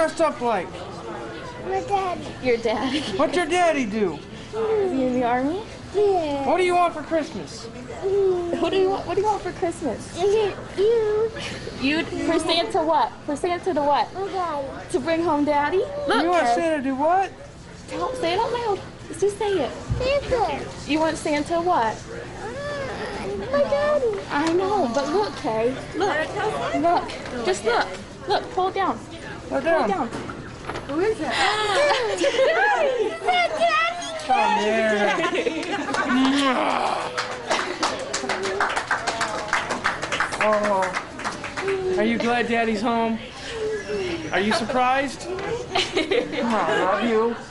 dressed up like? My daddy. Your daddy. What's your daddy do? Is he in the army? Yeah. What do you want for Christmas? What do you want for Christmas? You. You for Santa what? For Santa to what? My daddy. To bring home daddy? Look, You want Kev. Santa to do what? Say it out loud. Just say it. Santa. You want Santa what? My daddy. I know, but look, Kay. Look. Look. Just look. Look, pull it down. Put Pull it down. down. Who is it? My daddy. Come here. Oh. Are you glad Daddy's home? Are you surprised? Oh, I love you.